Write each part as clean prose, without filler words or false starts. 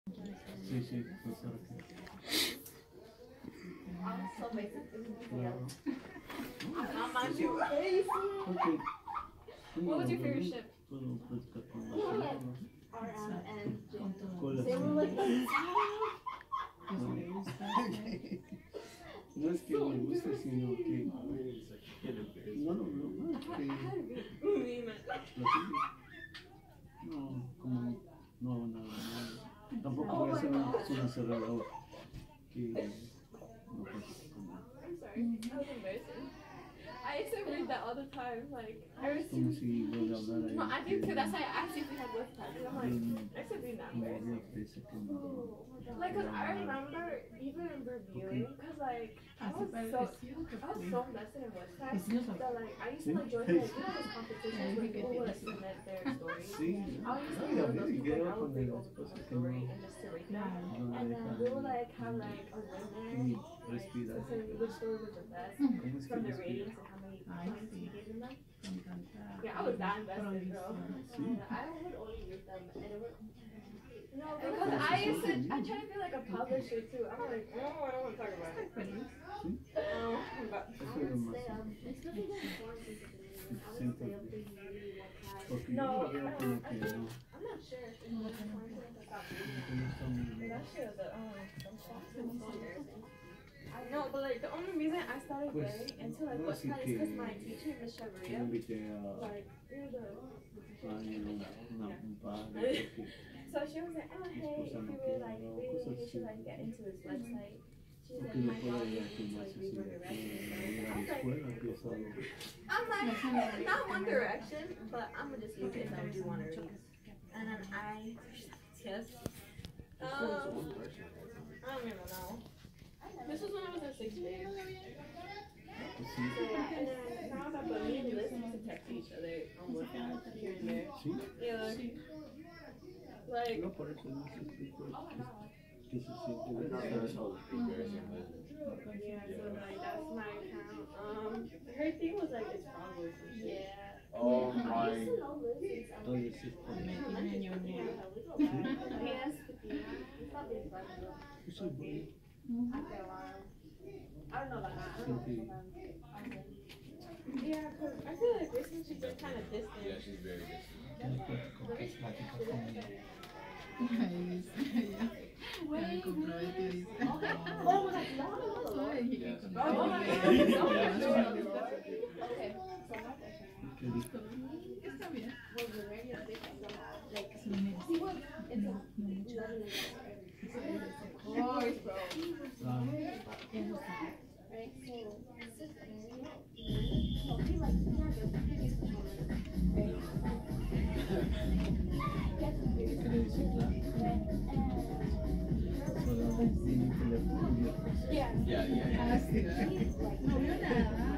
Sí, sí, pues ahora So basically, claro. I'm on your face. Ok. What was your favorite ship? Puedo platicar con la señora, ¿no? And Con la they were like, no es que me guste, sino que no lo veo mal, que no, como no, nada malo. Tampoco voy a hacer una cerrada que no pasa como. I'm sorry, that was embarrassing. I used to read that all the time. Like, I was Como si vuelve a hablar ahí. no, I do too. That's why I asked you if you had lift time. I'm like, I should be that Como embarrassing. una presa que no. Like, cause I remember even reviewing, cause like I was so invested in West Side that like I used to like join like those competitions where people would like submit their stories. Sí, I used to ay, do a those ver, because like, I con would read el over the esposo que story no. and just to rate them. And then we would like have like a winner, like to say which story was the best ¿Cómo es que from the respira? ratings and how many points we gave them. Yeah, I was that invested, girl. I would only read them, and it would. No, because I try to be like a publisher too. I'm like, no, I don't want to talk about it. But Eso es lo más. Siempre. Porque yo lo veo como que no. I'm not sure if it's more important to stop reading. Que no está muy. That shit, some shots is so embarrassing. I know, but like the only reason I started getting into like what's not is because my teacher, Miss Yo Chavarria, invité a like, you're the. un padre porque So she was like, oh hey, if you were like reading, you should like get into his website. She was like, my daughter needs to like read One Direction. I was like, I'm like, not One Direction, but I'm gonna just use it if I do want to read. And then yes. I don't even know. This was when I was in 6th grade. So yeah, and then now that me and Liz used to text each other on WhatsApp here and there. Yeah. Like, no por eso no se explica que se siente yeah, so like that's my account. Her thing was like it's probably some shit. Yeah. Oh my. entonces es por Yes. Probably eso es bueno after a while. I don't know about that. Yeah, cause I feel like recently she's been kind of distant. Yeah, she's very distant. Wait. Oh my god. Okay. ¿qué dijo? Está bien. Was the radio like he was it's of course, bro. Right, so he like the previous yeah. No vio nada.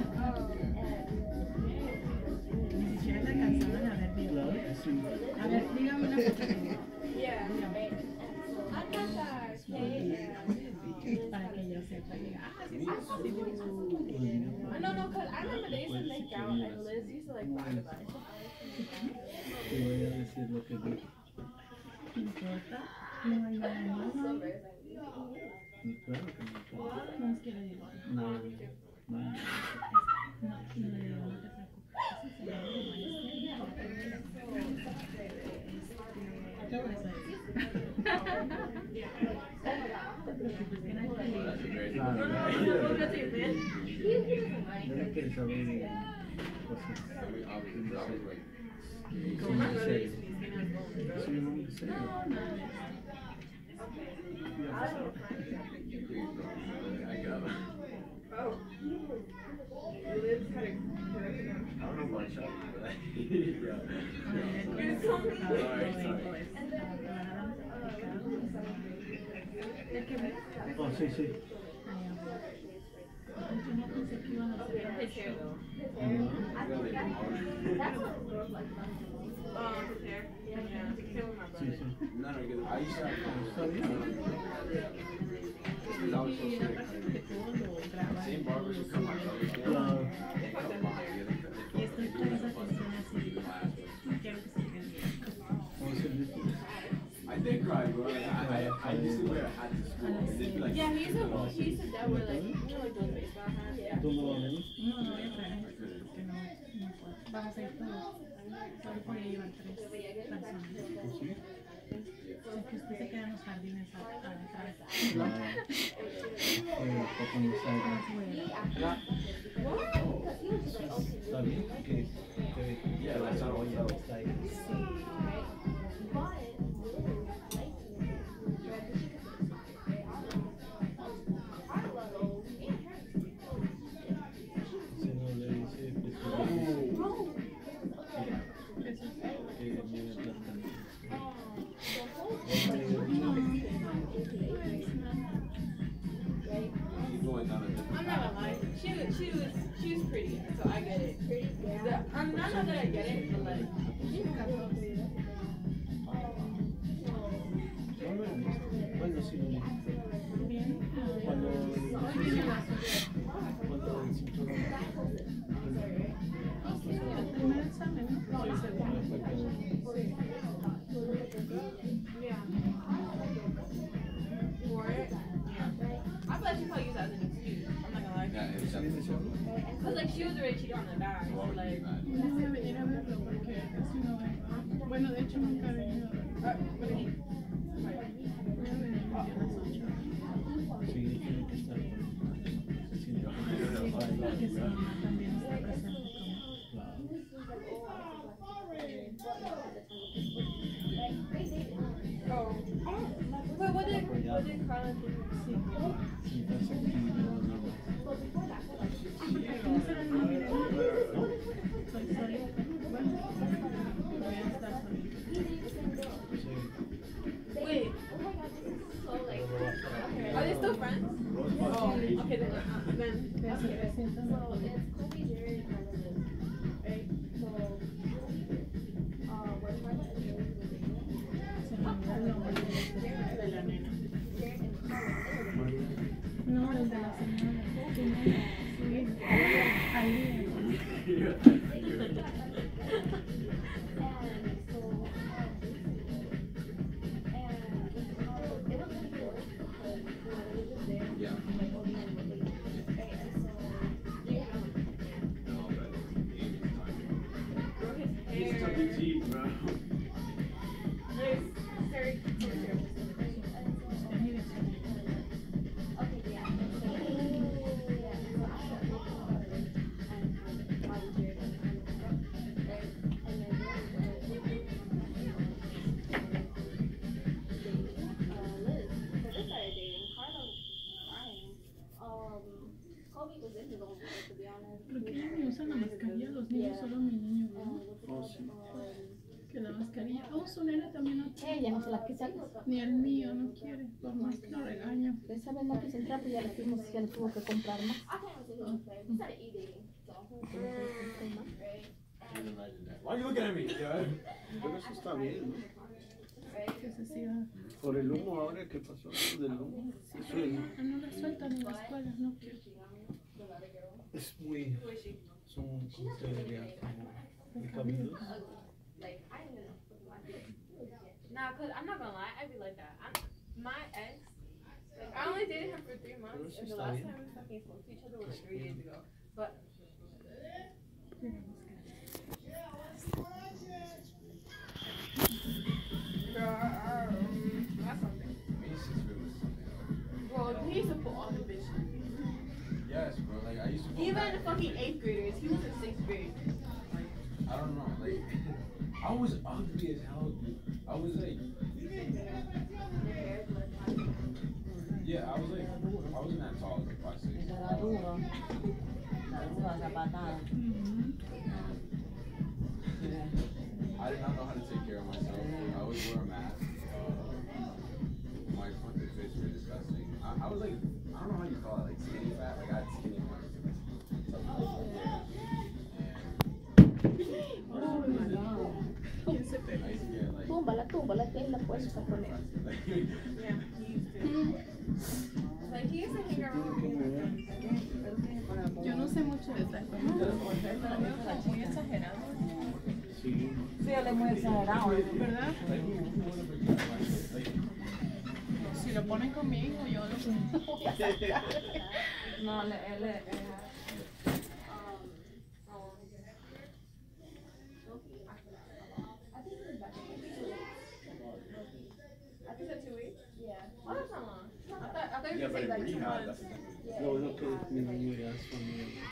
Ni siquiera la alcanzaban a ver bien. Claro que sí. A ver, dígame una cosa. Yeah. I'm not that Para que yo sepa. Diga, sí, no, cause I remember they used to make out and Liz used to like brag about it. Te voy a decir lo que dijo. ¿Qué importa? No hay nada So más. embarrassing. Y claro que no importa. No es que lo digo. No, no. No le digo, no te preocupes. Eso se llama todo eso es. Que no hay peligro. Claro, Go to your bed. yo no quiero saber cosas. My brother used to be skinny as well. Soy un hombre serio. I got it. Oh. Liz had a correction. I don't know about Chuck, but yeah. You told me. Sorry. And then, Oh, sí, sí. No pensé que iban a hacer his hair though. That's what girls like about him. Oh, his hair? Yeah, his hair with my Sí, brother. sí. No, no, because I used to have Está bien. because I was so y sick. la parte de todo lo graba. Same barber should come my brother's hair. Claro. They cut mine. Y esto es para esa canción así. Quiero que se quede bien. Vamos a hacer esto. I they cry, bro. Like, I used to wear a hat to school. And they'd be like, Yeah, he used to that where like, you know, like those baseball hats. Yeah. ¿Tú no vas a venir? No, no voy a traer, porque no puedo. Vamos a ir todos. Solo podía llevar 3 personas. ¿Sí? Es que usted se queda en los jardines atrás. Para comenzar. Está bien que la cebolla está ahí. Si no le dice, pues que viene plantando. you're going down a different I'm not gonna lie, she was pretty, so I get it. I'm not that I get it, but like, Bueno, sí, lo mismo. Cuando el cinturón. El primer examen, ¿no? yeah. For it, yeah. I feel like she probably used that as an excuse. I'm not gonna lie. Yeah, it's definitely. Cause like she was already cheating on the guy, So so why would you like. be mad? No voy a venir a verlo porque casi no vengo. Bueno, de hecho nunca he venido a verlo. Voy a venir a las 8. Sí, tiene que estar. Se siente Porque su mamá también está presente Oh. Wait, what did Carla do? sentarse aquí y nada más. ¿Quién será el novio de él? Soy solita. Bueno, voy a estar solita. Sí. Wait, are they still friends? Oh, okay then. Se sientan los dos. Se me olvidó el nombre de la nena. No, el de la señora. ¿Quién era? Su hija. Alía. Yeah. No, but Amy's time. He's Chuck E. Cheese, bro. ¿Por qué no usan la mascarilla? Los niños, solo mi niño, ¿no? Oh, sí. Que la mascarilla. Oh, su nena también no quiere. Ella no se la quita. Ni el mío no quiere, por más que lo regaño. Esa vez no quiso entrar, pues ya le tuvo que comprar más. Why are you looking at me? Yeah. Pero eso está bien, ¿no? Que se siga. Por el humo ahora, ¿qué pasó? Del humo. Eso No la sueltan en la escuela, no quiere. es muy. Son, ¿cómo se diría? Como precavidos. Nah, cause I'm not gonna lie, I'd be like that. My ex, like I only dated him for 3 months, and the last time we fucking spoke to each other was like 3 days ago. But that's something. Macy's really something. Bro, he used to put on the bitch. Yes, bro. Like I used to. Go Even back. the fucking 8th graders, he was in 6th grade. I don't know. Like I was ugly as hell, dude. I was like. Yeah, I was wasn't that tall, like 5'6". Era duro. Esa patada. I did not know how to take care of myself. I always wore a mask. My fucking fits were disgusting. I was like, I don't know how you call it, like skinny fat. Like I had skinny ones. I used to get like. Túmbala, que es la puesta con él. Yeah, he used to. Like he used to hang around. Yo no sé mucho de esta cosa, pero veo que es muy exagerado. Sí. Sí, él es muy exagerado, ¿Verdad? Like lo ponen conmigo, yo lo voy a sacar. No, él es. I think it's 2 weeks. Yeah. Oh, that's not long. I thought you Yeah, were but saying like in 2 rehab, months. that's No, es lo que mi niño ya es familia.